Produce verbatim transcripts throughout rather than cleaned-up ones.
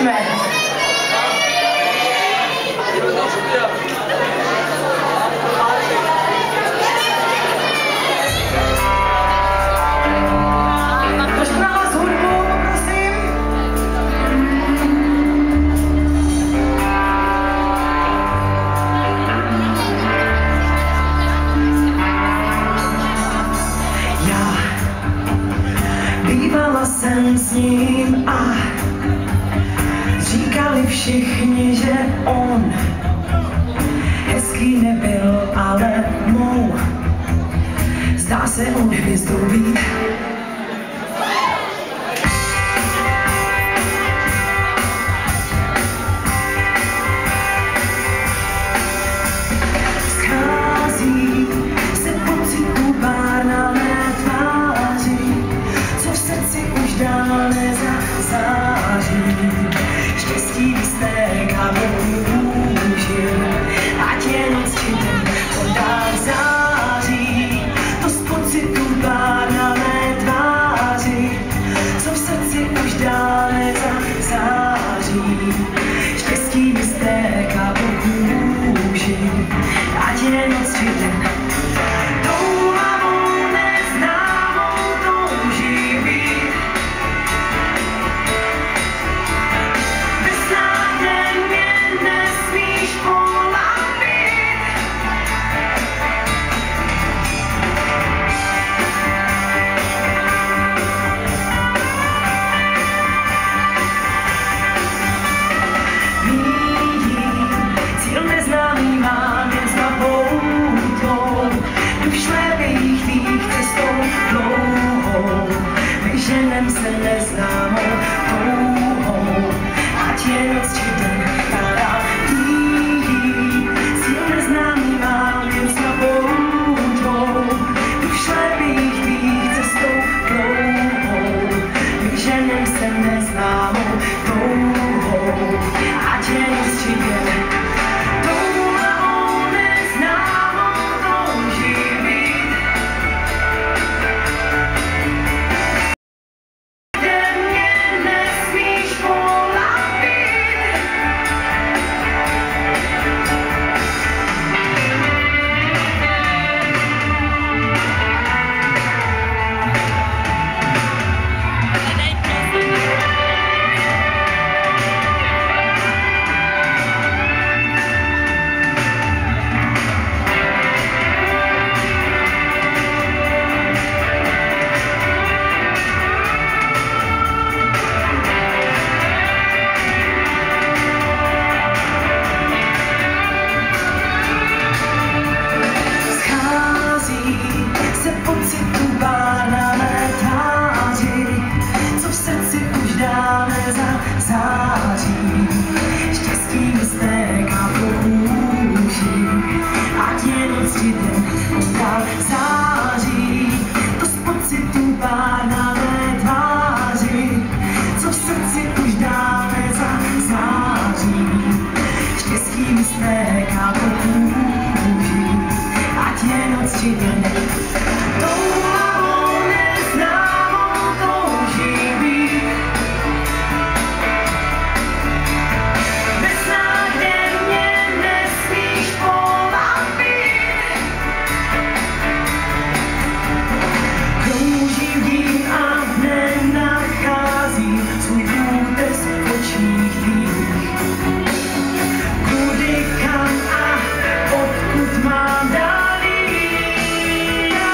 pojďme. Trošku na hlas hudbu, poprosím. Já bývala jsem s ním a říkali všichni, že on hezký nebyl, ale mou. Zdá se on hvězdou být. Schází se pocitů pár na mé tváři, co v srdci už dál nezazáří. Štěstí vystéká po kůži, ať je noc či den, to dál září. To z pocitů pár na mé tváři, co v srdci už dál nezazáří. Štěstí vystéká po kůži, ať je noc či den. Touhavou neznámou touží být. Bezsnadně mě nesmíš polapit. Míjím, cíl neznámý mám jen s hlavou tvou. Jdu v šlépějích tvých cestou dlouhou, vyženem se neznámou touhou, ať je noc či den, ráda míjím. Cíl neznámý mám jen s hlavou tvou. Jdu v šlépějích tvých cestou dlouhou, vyženem se neznámou touhou, ať je noc či den. Touhavou neznámou touží být. Kde mě nesmíš polapit. Schází se pocitů pár na mé tváři, co v srdci už dál nezazáří. Štěstí mi stéká po kůži, ať je noc či den, on dál září. To z pocitů pár na mé tváři, co v srdci už dál nezazáří. Štěstí mi stéká po kůži, ať je noc či den. Touhavou neznámou touží být. Bezsnadně mě nesmíš polapit. Kroužím tím a nenacházím svůj útes v očích tvých. Kudy, kam a odkud mám dál jít.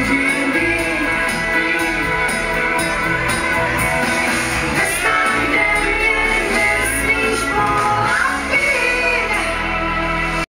ti